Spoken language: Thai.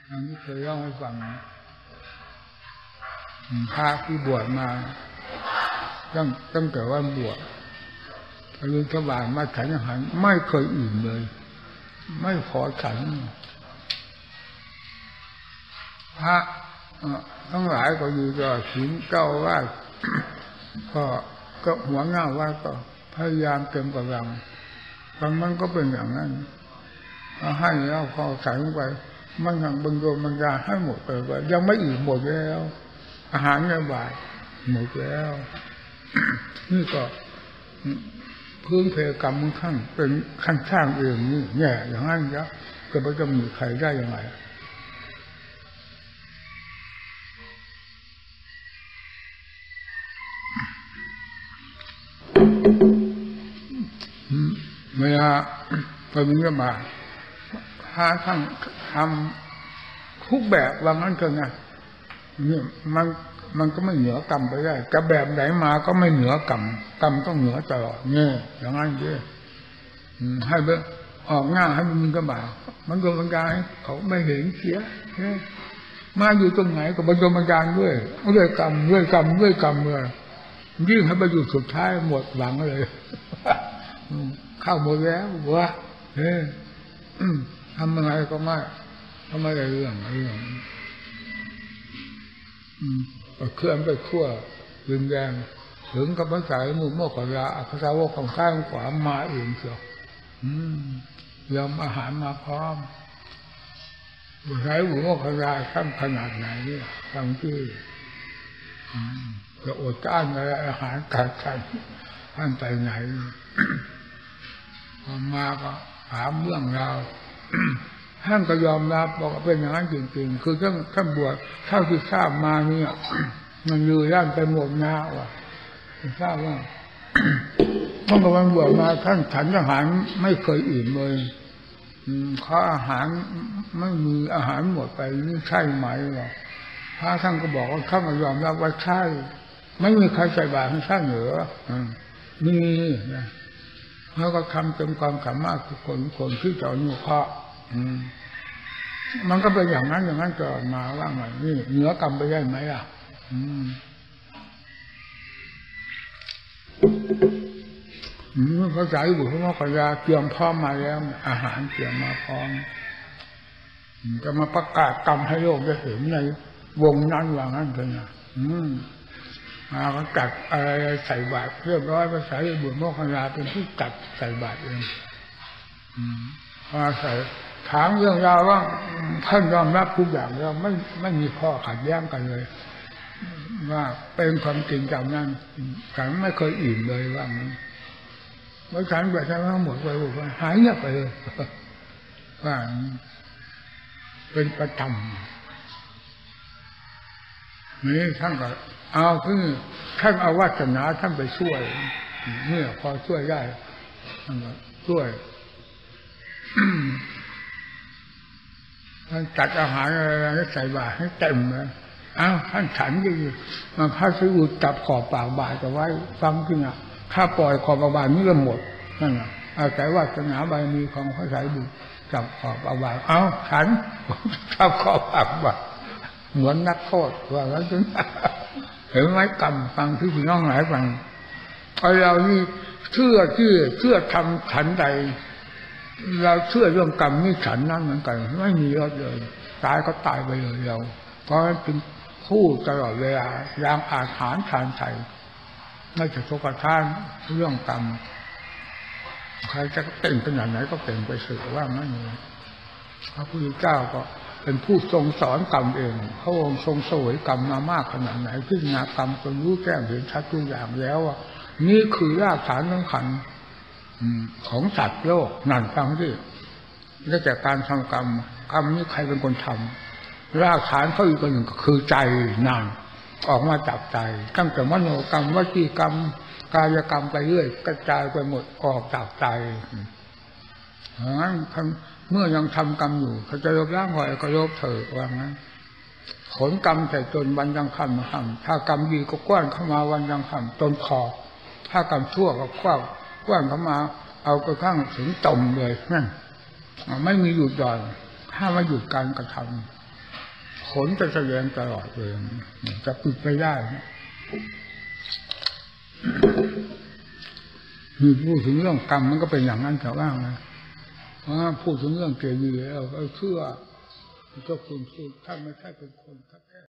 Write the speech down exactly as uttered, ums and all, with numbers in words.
อันนี้เคยเล่าให้ฟังพระที่บวชมาตั้งตั้งแต่วันบวชพระลุนสบายมาฉันอาหารไม่เคยอิ่มเลยไม่ขอฉันพระทั้งหลายก็อยู่ต่อศีลเก้าว่าก็ก็หัวหน้าว่าก็พยายามเต็มกำลังบางมันก็เป็นอย่างนั้นให้แล้วพอใส่ลงไปมันทางบรรโยบรรยาให้หมดไปว่ายังไม่อิ่มหมดแล้วอาหารในบาตรหมดแล้วนี่ก็พื้นเพกรรมมันขั้นเป็นขั้นสร้างเองนี่แง่อย่างนั้นจะก็ไม่จะมีใครได้ยังไงเวลาไปบิณฑบาตพระท่านทำทุกแบบว่างั้นเถอะนะนี่มันมันก็ไม่เหนือกรรมไปได้จะแบบไหนมาก็ไม่เหนือกรรมกรรมต้องเหนือตลอดเนี่ยอย่างนั้นเด้ให้เบออกหน้าให้มันก็บามันโดนบังการเขาไม่เห็นเสียมาอยู่ตรงไหนก็บรรโดนบังการด้วยด้วยกรรมด้วยกรรมด้วยกรรมเลยยิ่งให้ไปอยู่สุดท้ายหมดหวังเลยเข้าหมดแล้ววะเฮ้ทำอะไรก็ไม่ทำอะไรเรื่องเรื่องเคลื่อนไปขั้วดึงแดงถึงกับภาษาหมู่โมกขลาภาษาวกของข้างขวามาเองเสียวยอมอาหารมาพร้อมภาษาหมู่โมกขลาขั้นขนาดไหนนี่ฟังที่จะอดต้านอะไรอาหารกัดกันท่านไปไหนพอมาก็ถามเรื่องราวท่านก็ยอมรับบอกว่าเป็นอย่างนั้นจริงๆคือท่านท่านบวชเท่าที่ทราบมาเนี่ยมันอยู่ย่านไปหมดนาว่ะทราบว่าเมื่อวันบวชมาท่านฉันอาหารไม่เคยอิ่มเลยข้าอาหารไม่มีอาหารหมดไปนี่ใช่ไหมวะพระท่านก็บอกว่าท่านก็ยอมรับว่าใช่ไม่มีใครใส่บาตรให้ท่านเหรอนี่นะแล้วก็ทำเต็มความสามารถทุกคนคนที่จะอยู่เคาะมันก็เป็นอย่างนั้นอย่างนั้นเกิดมาว่าไงนี่เหนือกรรมไปได้ไหมล่ะภาษาอยู่พระมกยาเตรียมพร้อมมาแล้วอาหารเตรียมมาพร้อมจะมาประกาศกรรมให้โลกได้เห็นในวงนั้นว่างั้นเถอะนะมาก็จัดอะไรใส่บาตรเรียบร้อยภาษาบุตรโมกขลาเป็นผู้จัดใส่บาตรเองมาใส่ถามเรื่องราวว่าท่านยอมรับทุกอย่างแล้วไม่ไม่มีข้อขัดแย้งกันเลยว่าเป็นความจริงจำนั้นฉันไม่เคยอิ่มเลยว่างั้นเมื่อฉันแบบนั้นทั้งหมดไปหมดหายเงียบไปเลยว่าเป็นประจำนี่ท่านก็เอาคือท่านเอาวาสนาท่านไปช่วยเนี่ยพอช่วยได้ท่านก็ช่วยท่านจัดอาหารอะไรใส่บาตรให้เต็มเลยอ้าวท่านฉันดีมาพระสิอุตจับขอบปากบาตรจะไว้ฟังขึ้นอ่ะถ้าปล่อยขอบปากบาตรนี่ก็หมดนั่นแหละอาศัยวาสนาบารมีของพระสายบุตรจับขอบปากบาตรเอ้าฉันจับขอบปากบาตรเหมือนนักโทษว่าแล้วถึงเห็นไหมกรรมฟังที่พี่น้องหลายฟังไอ้เรานี่เชื่อเชื่อเชื่อทำฉันใดเราเชื่อเรื่องกรรมนี่ฉันนั่นเหมือนกันไม่มียอดเลยตายก็ตายไปเลยเราเพราะฉะนั้นเป็นคู่ตลอดเวลาอย่างอาถรรพ์ทานไถ่ไม่จะทุกข์ท่านเรื่องกรรมใครจะเต่งขนาดไหนก็เต่งไปเสือว่าไม่มีพระพุทธเจ้าก็เป็นผู้ทรงสอนกรรมเองพระองค์ทรงเสวยกรรมมามากขนาดไหนพิจารณากรรมจนรู้แจ้งเห็นชัดทุกอย่างแล้วว่านี่คือรากฐานของขันธ์ของสัตว์โลกนั่นฟังที่แล้วจากการทำกรรมกรรมนี้ใครเป็นคนทำรากฐานเขาอีกคนหนึ่งก็คือใจนั่นออกมาจากใจตั้งแต่มโนกรรมวจีกรรมกายกรรมไปเรื่อยกระจายไปหมดออกจากใจงั้นเมื่อยังทำกรรมอยู่เขาจะลบล้างหอยก็ลบเถอะว่างั้นผลกรรมแต่จนวันยังค่ำค่ำถ้ากรรมดีก็กว้านเข้ามาวันยังค่ำจนคอถ้ากรรมชั่วก็คว้ากว้านเข้ามาเอากระทั่งถึงต่มเลยนั่นไม่มีหยุดหย่อนถ้าไม่หยุดการกระทผลจะแสดงตลอดเลยจะปิดไม่ได้มีพูดถึงเรื่องกรรมมันก็เป็นอย่างนั้นแต่ว่านะพูดถึงเรื่องเกลียดแล้วเชื่อก็คุณพูดถ้าไม่ใช่เป็นคน